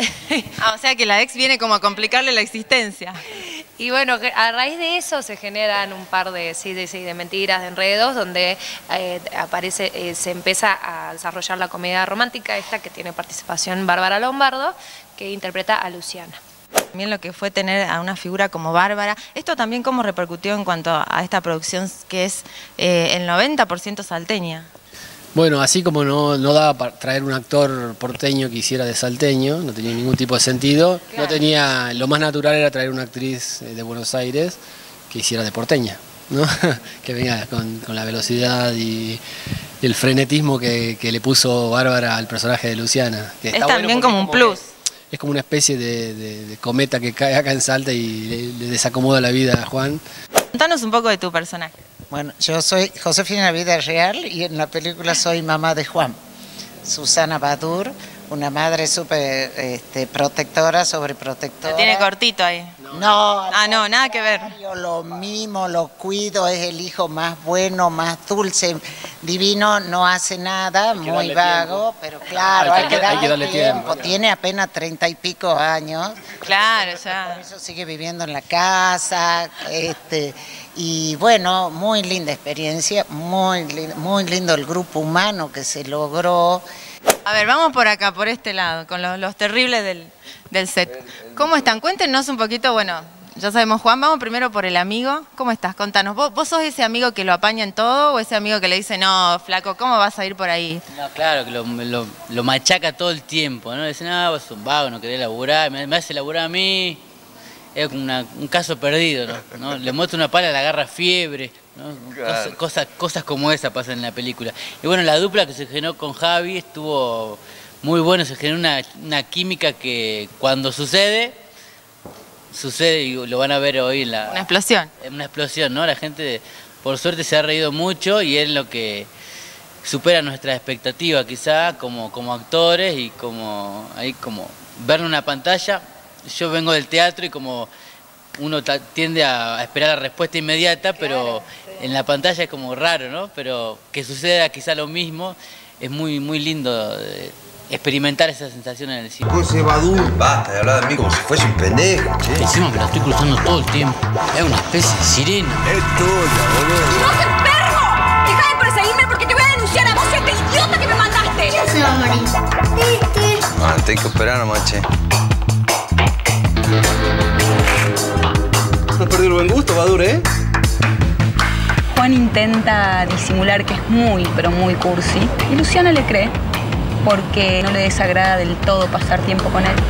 Ah, o sea que la ex viene como a complicarle la existencia. Y bueno, a raíz de eso se generan un par de, sí, de, sí, de mentiras, de enredos, donde eh, aparece, eh, se empieza a desarrollar la comedia romántica esta, que tiene participación Bárbara Lombardo, que interpreta a Luciana. También lo que fue tener a una figura como Bárbara, esto también cómo repercutió en cuanto a esta producción que es eh, el noventa por ciento salteña. Bueno, así como no, no daba para traer un actor porteño que hiciera de salteño, no tenía ningún tipo de sentido, claro. No tenía, lo más natural era traer una actriz de Buenos Aires que hiciera de porteña, ¿no? Que venga con, con la velocidad y, y el frenetismo que, que le puso Bárbara al personaje de Luciana. Que es también bueno como un plus. Que, es como una especie de, de, de cometa que cae acá en Salta y le, le desacomoda la vida a Juan. Contanos un poco de tu personaje. Bueno, yo soy Josefina en la vida real y en la película soy mamá de Juan. Susana Badur, una madre súper este, protectora, sobreprotectora. Lo tiene cortito ahí. No, ah, no, nada que ver. Yo lo mimo, lo cuido, es el hijo más bueno, más dulce, divino, no hace nada, muy vago, tiempo. Pero claro, hay, hay, que, darle hay que darle tiempo. tiempo. Tiene apenas treinta y pico años. Claro, ya. Por eso sigue viviendo en la casa, este, y bueno, muy linda experiencia, muy, muy lindo el grupo humano que se logró. A ver, vamos por acá, por este lado, con los, los terribles del, del set. ¿Cómo están? Cuéntenos un poquito, bueno, ya sabemos Juan, vamos primero por el amigo. ¿Cómo estás? Contanos, ¿vos, vos sos ese amigo que lo apaña en todo o ese amigo que le dice, no, flaco, ¿cómo vas a ir por ahí? No, claro, que lo, lo, lo machaca todo el tiempo, ¿no? Le dice, no, vos sos un vago, no querés laburar, me, me hace laburar a mí. Es una, un caso perdido, ¿no? ¿no? Le muestra una pala, le agarra fiebre, ¿no? Claro. Cosas, cosas, cosas como esa pasan en la película. Y bueno, la dupla que se generó con Javi estuvo muy bueno, se generó una, una química que cuando sucede, sucede y lo van a ver hoy en la... Una explosión. Una explosión, ¿no? La gente, por suerte, se ha reído mucho y es lo que supera nuestras expectativas, quizá, como, como actores y como, ahí, como ver en una pantalla. Yo vengo del teatro y como uno tiende a esperar la respuesta inmediata, pero claro, sí. En la pantalla es como raro, ¿no? Pero que suceda quizá lo mismo, es muy, muy lindo experimentar esa sensación en el cine. José Badur, basta de hablar de mí como si fuese un pendejo, che. Encima me la estoy cruzando todo el tiempo. Es una especie de sirena. Es tuya, boludo. ¡Vos enfermo! ¡Deja de perseguirme porque te voy a denunciar a vos y a este idiota que me mandaste! ¿Quién se va a morir? Este. Ah, te hay que operar nomás, che. No perdió el buen gusto, Badur, ¿eh? Juan intenta disimular que es muy, pero muy cursi. Y Luciana le cree, porque no le desagrada del todo pasar tiempo con él.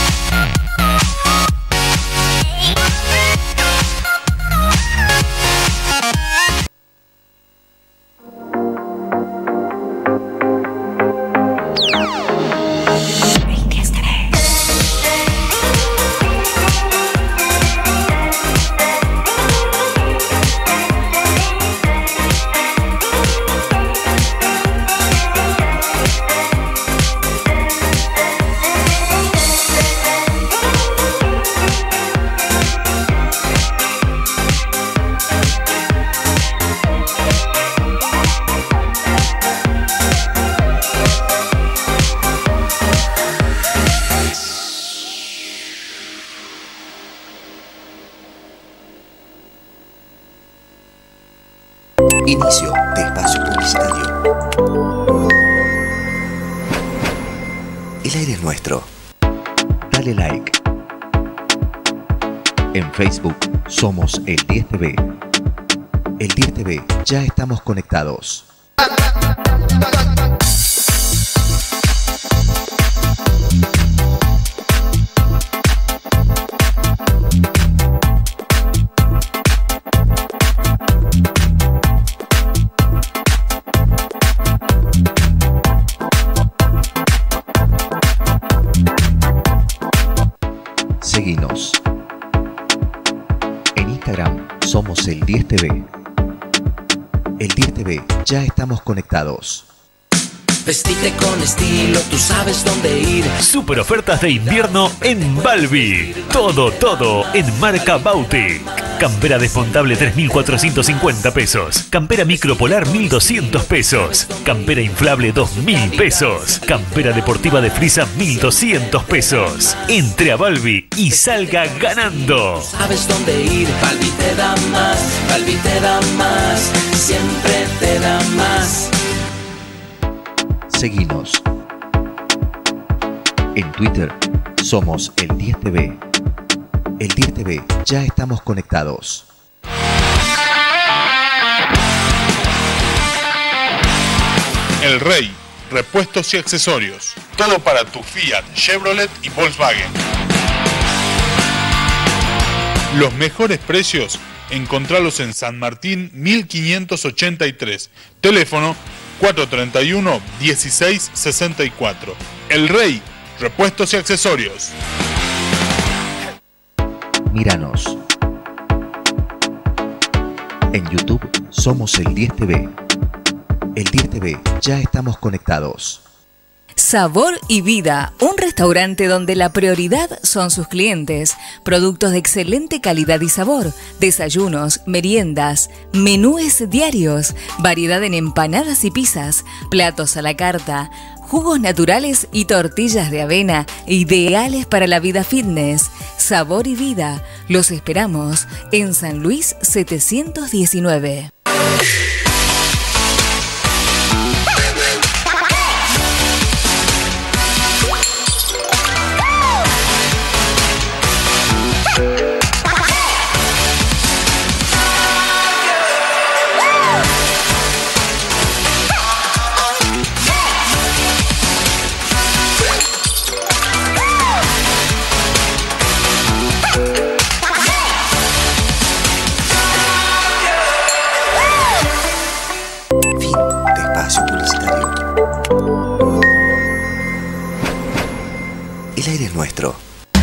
Inicio de espacio publicitario. El aire es nuestro. Dale like. En Facebook somos El diez T V. El diez T V, ya estamos conectados. Seguinos. En Instagram somos el diez T V. El diez T V, ya estamos conectados. Vestite con estilo, tú sabes dónde ir. Super ofertas de invierno en Balbi. Todo, todo en marca Bautic. Campera desmontable tres mil cuatrocientos cincuenta pesos. Campera micropolar mil doscientos pesos. Campera inflable dos mil pesos. Campera deportiva de frisa mil doscientos pesos. Entre a Balbi y salga ganando. Sabes dónde ir. Balbi te da más. Balbi te da más. Siempre te da más. Seguinos. En Twitter somos el diez T V. El diez T V, ya estamos conectados. El Rey, repuestos y accesorios. Todo para tu Fiat, Chevrolet y Volkswagen. Los mejores precios, encontralos en San Martín mil quinientos ochenta y tres. Teléfono cuatro treinta y uno, dieciséis sesenta y cuatro. El Rey, repuestos y accesorios. Míranos. En YouTube somos el diez T V. El diez T V, ya estamos conectados. Sabor y Vida, un restaurante donde la prioridad son sus clientes. Productos de excelente calidad y sabor, desayunos, meriendas, menúes diarios, variedad en empanadas y pizzas, platos a la carta, jugos naturales y tortillas de avena, ideales para la vida fitness. Sabor y Vida, los esperamos en San Luis setecientos diecinueve. El aire es nuestro.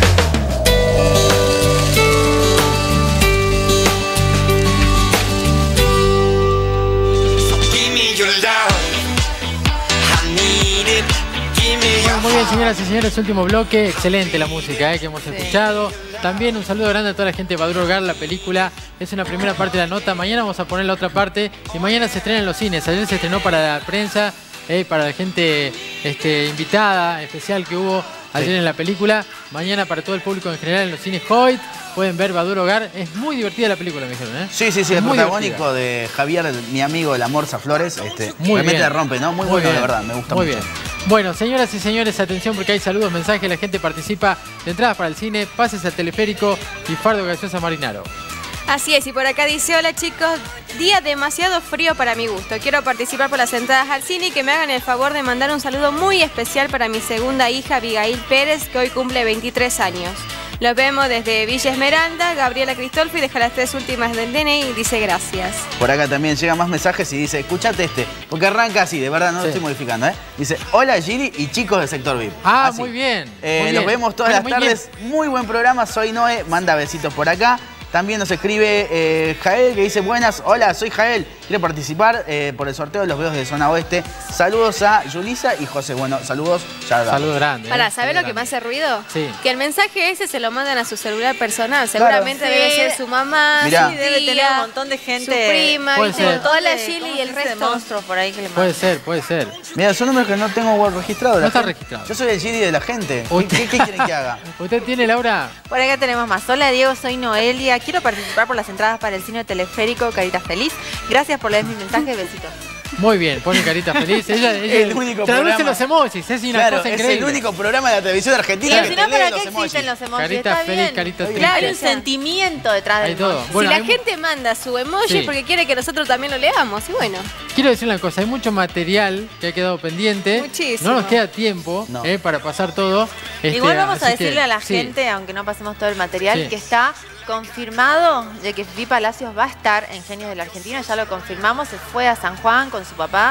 Bueno, muy bien, señoras y señores, último bloque. Excelente la música eh, que hemos escuchado. También un saludo grande a toda la gente de Baduro Hogar. La película es una primera parte de la nota. Mañana vamos a poner la otra parte. Y mañana se estrena en los cines. Ayer se estrenó para la prensa, eh, para la gente este, invitada especial que hubo ayer sí. en la película. Mañana para todo el público en general en los cines Hoyt. Pueden ver Baduro Hogar. Es muy divertida la película, me dijeron, ¿eh? Sí, sí, sí. Es el muy protagónico divertida. de Javier, mi amigo, el Amorza Flores. Este, Muy realmente bien. la rompe, ¿no? Muy, Muy bueno, bien. la verdad. Me gusta Muy mucho. bien. Bueno, señoras y señores, atención porque hay saludos, mensajes. La gente participa de entradas para el cine, pases al teleférico y fardo gaseosa Marinaro. Así es, y por acá dice, hola chicos, día demasiado frío para mi gusto. Quiero participar por las entradas al cine y que me hagan el favor de mandar un saludo muy especial para mi segunda hija, Abigail Pérez, que hoy cumple veintitrés años. Los vemos desde Villa Esmeralda, Gabriela Cristolfi, deja las tres últimas del D N I y dice gracias. Por acá también llegan más mensajes y dice, escuchate este, porque arranca así, de verdad, no sí. lo estoy modificando, ¿eh? Dice, hola Giri y chicos del sector V I P. Ah, así. muy bien. Eh, muy los bien. vemos todas bueno, las muy tardes. Bien. Muy buen programa, soy Noé, manda besitos por acá. También nos escribe eh, Jael, que dice, buenas, hola, soy Jael. Quiero participar eh, por el sorteo de los videos de Zona Oeste. Saludos a Yulisa y José. Bueno, saludos. Ya Saludos grandes. Para, ¿eh? ¿sabés lo que me hace ruido? Sí. Que el mensaje ese se lo mandan a su celular personal. Seguramente Claro. debe Sí. ser su mamá, Mirá. su Sí, debe tía, tener un montón de gente. su prima, Puede ¿viste? ser. Toda la ¿Cómo Gili se y el dice de resto. monstruos por ahí que le Puede mandan. ser, puede ser. Mira, son números que no tengo registrados. No está registrado. Yo soy el Giri de la gente. ¿Qué, Usted- qué, qué quieren que haga? ¿Usted tiene, Laura? Por acá tenemos más. Hola Diego, soy Noelia. Quiero participar por las entradas para el cine teleférico Carita Feliz. Gracias por leer mis mensajes. Besitos. Muy bien, pone carita feliz. Ella, ella El único traduce programa. los emojis, es una Claro, cosa es increíble. el único programa de la televisión argentina Y que si te no, lee ¿para los qué emojis. existen los emojis? Carita Está feliz, bien. carita Claro, triste. hay un sentimiento detrás Hay del todo. emoji. Bueno, si hay la mu- gente manda su emoji Sí. es porque quiere que nosotros también lo leamos. Y bueno, Quiero decir una cosa, hay mucho material que ha quedado pendiente. Muchísimo. No nos queda tiempo No. eh, para pasar todo. Este, Igual vamos a así que, decirle a la sí. gente, aunque no pasemos todo el material, Sí. que está confirmado de que Fifi Palacios va a estar en Genios de la Argentina. Ya lo confirmamos, se fue a San Juan con su papá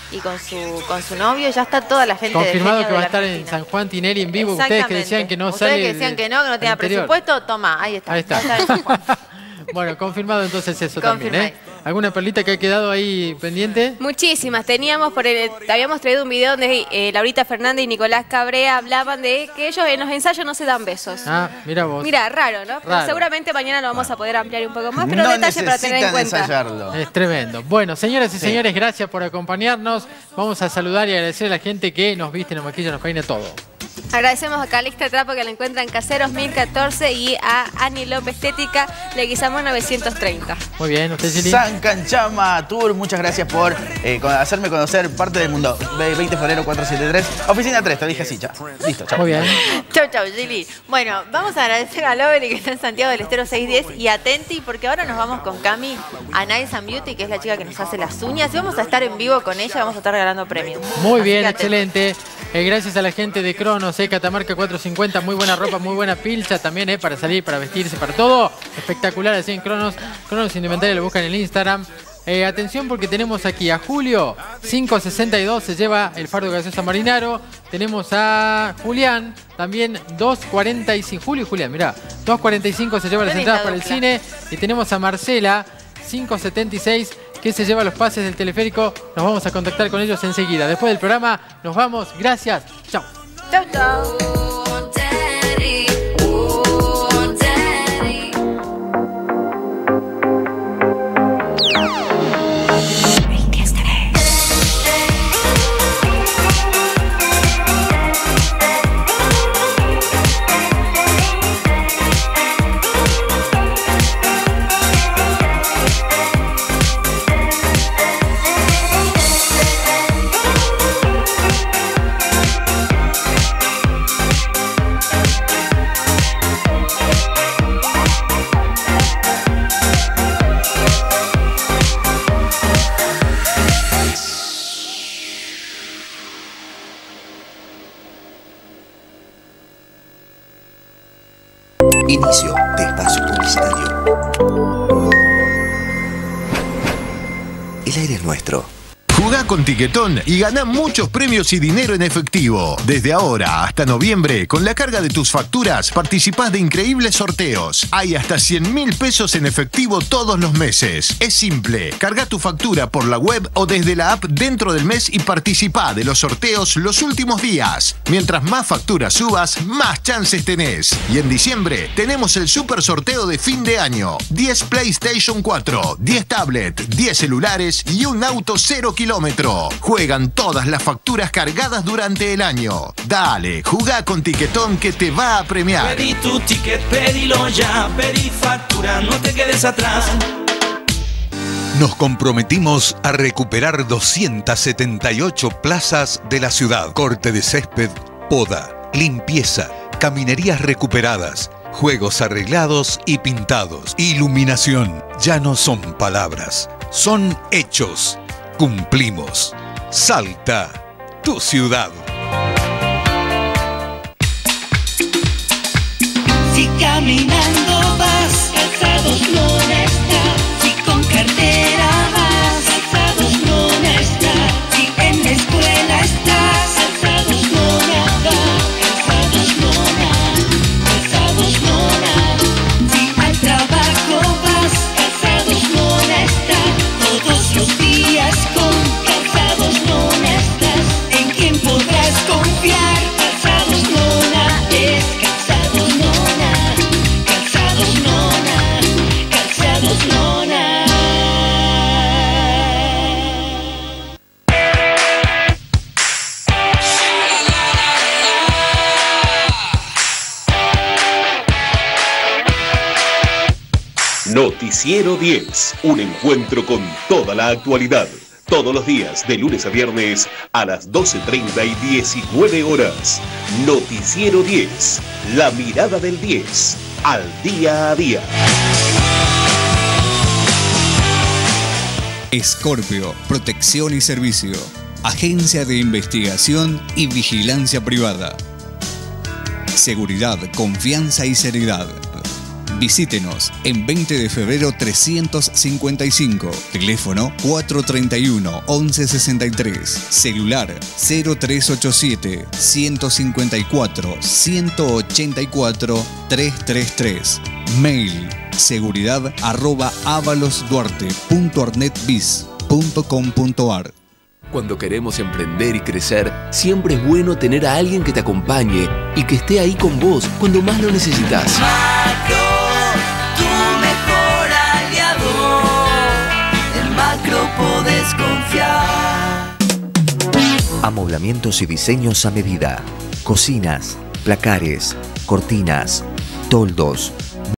y con su con su novio, ya está toda la gente confirmado de que va a estar Argentina. en San Juan Tineri en vivo. Ustedes que decían que no Ustedes sale. que decían que no, que no tenía anterior. presupuesto, toma, ahí está. Ahí está. Va a estar en San Juan. Bueno, confirmado entonces eso también, ¿eh? ¿Alguna perlita que ha quedado ahí pendiente? Muchísimas. Teníamos por el, habíamos traído un video donde eh, Laurita Fernández y Nicolás Cabrea hablaban de que ellos en los ensayos no se dan besos. Ah, mira vos. Mira, raro, ¿no? Pero Raro. seguramente mañana lo vamos a poder ampliar un poco más, pero No detalle para tener en cuenta. ensayarlo. Es tremendo. Bueno, señoras y Sí. señores, gracias por acompañarnos. Vamos a saludar y agradecer a la gente que nos viste, nos maquilla, nos peina todo. Agradecemos a Calixta Trapo que la encuentra en Caseros mil catorce y a Ani López Estética, Leguizamón novecientos treinta. Muy bien, usted Gili. San Canchama Tour, muchas gracias por eh, con- hacerme conocer parte del mundo. veinte de febrero cuatrocientos setenta y tres, oficina tres, te dije así, ya. Listo, chao. Muy bien. Chau, chau, Gili. Bueno, vamos a agradecer a Lovely que está en Santiago del Estero seiscientos diez y a Tenti, porque ahora nos vamos con Cami a Niles and Beauty, que es la chica que nos hace las uñas, y vamos a estar en vivo con ella, vamos a estar regalando premios. Muy Así bien, que atentos. excelente. Eh, gracias a la gente de Cronos, eh, Catamarca cuatrocientos cincuenta, muy buena ropa, muy buena pilcha también, eh, para salir, para vestirse, para todo. Espectacular así en Cronos. Cronos Indumentaria lo buscan en el Instagram. Eh, atención porque tenemos aquí a Julio, cinco sesenta y dos, se lleva el fardo gaseosa Marinaro. Tenemos a Julián, también dos cuarenta y cinco. Julio y Julián, mirá, dos cuarenta y cinco se lleva las Qué entradas linda para el dupla. cine. Y tenemos a Marcela, cinco setenta y seis, que se lleva los pases del teleférico. Nos vamos a contactar con ellos enseguida. Después del programa, nos vamos. Gracias. Chao. Chau, chau. Inicio de espacio publicitario. El aire es nuestro. Jugá con Tiquetón y ganá muchos premios y dinero en efectivo. Desde ahora hasta noviembre, con la carga de tus facturas, participás de increíbles sorteos. Hay hasta cien mil pesos en efectivo todos los meses. Es simple, carga tu factura por la web o desde la app dentro del mes y participá de los sorteos los últimos días. Mientras más facturas subas, más chances tenés. Y en diciembre tenemos el super sorteo de fin de año. diez PlayStation cuatro, diez tablet, diez celulares y un auto cero kilómetros. Juegan todas las facturas cargadas durante el año. Dale, jugá con Tiquetón que te va a premiar. Pedí tu ticket, pedilo ya, pedí factura, no te quedes atrás. Nos comprometimos a recuperar doscientas setenta y ocho plazas de la ciudad. Corte de césped, poda, limpieza, caminerías recuperadas, juegos arreglados y pintados. Iluminación. Ya no son palabras, son hechos. Cumplimos. Salta, tu ciudad. Si caminando vas, Calzados Lona está. Si con cartera vas, Calzados Lona está. Si en la escuela estás, Calzados Lona va. Calzados Lona, Calzados Lona. Si al trabajo vas, Calzados Lona está. Todos los días con Calzados Lona estás. En quien podrás confiar, Calzados Lona es. Calzados Lona, Calzados Lona, Calzados Lona. Noticiero diez, un encuentro con toda la actualidad. Todos los días, de lunes a viernes, a las doce treinta y diecinueve horas. Noticiero diez, la mirada del diez, al día a día. Escorpio, protección y servicio. Agencia de investigación y vigilancia privada. Seguridad, confianza y seriedad. Visítenos en veinte de febrero trescientos cincuenta y cinco, teléfono cuatrocientos treinta y uno, once sesenta y tres, celular cero tres ocho siete, ciento cincuenta y cuatro, ciento ochenta y cuatro, trescientos treinta y tres, mail seguridad arroba avalosduarte punto arnetbis punto com punto ar. Cuando queremos emprender y crecer, siempre es bueno tener a alguien que te acompañe y que esté ahí con vos cuando más lo necesitas. Macro, tu mejor aliado. En Macro podés confiar. Amoblamientos y diseños a medida. Cocinas, placares, cortinas, toldos,